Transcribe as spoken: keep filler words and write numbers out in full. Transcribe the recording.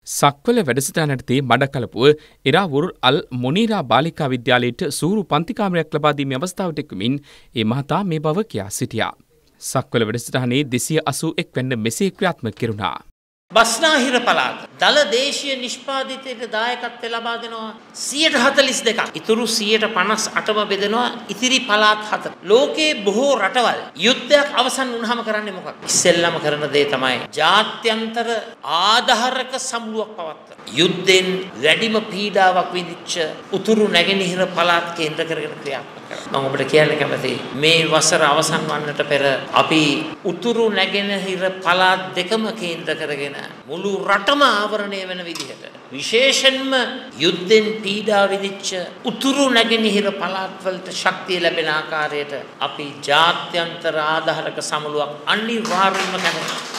සක්වල වැඩසටහනටදී මඩකලපුව ඉරාවුර් අල් මොනීරා බාලිකා විද්‍යාලයට සූරු පන්තිකාමරයක් ලබා දීමේ අවස්ථාවට එක්වමින් ඒ මහතා මේ බව කියා සිටියා. සක්වල වැඩසටහනේ දෙසිය අසූ එක් වෙන්න මෙසේ ක්‍රියාත්මක කෙරුණා. බස්නාහිර පළාත දල දේශීය නිෂ්පාදිතයට දායකත්වය ලබා දෙනවා සියයට හතළිස් දෙකක්. ඉතුරු සියයට පනස් අටම බෙදෙනවා ඉතිරි පළාත් හතර. ලෝකයේ බොහෝ රටවල් යුද්ධයක් අවසන් වුණාම කරන්නේ මොකක්ද? ඉස්සෙල්ලාම කරන දේ තමයි ජාත්‍යන්තර ආධාරක සමුළුවක් පවත්වන. යුද්ධෙන් වැඩිම පීඩාවක් විඳිච්ච උතුරු නැගෙනහිර පළාත් කේන්ද්‍ර කරගෙන ක්‍රියාත්මක කරනවා. මම ඔබට කියන්න කැමතියි මේ වසර අවසන් වන්නට පෙර අපි උතුරු නැගෙනහිර පළාත් දෙකම කේන්ද්‍ර කරගෙන මුළු රටම ආවරණය වෙන විදිහට විශේෂයෙන්ම යුද්ධෙන් පීඩා විඳිච්ච උතුරු නැගෙනහිර පළාත් වලට ශක්තිය ලැබෙන ආකාරයට අපි ජාත්‍යන්තර ආධාරක සමුළුවක් අනිවාර්යයෙන්ම කරනවා.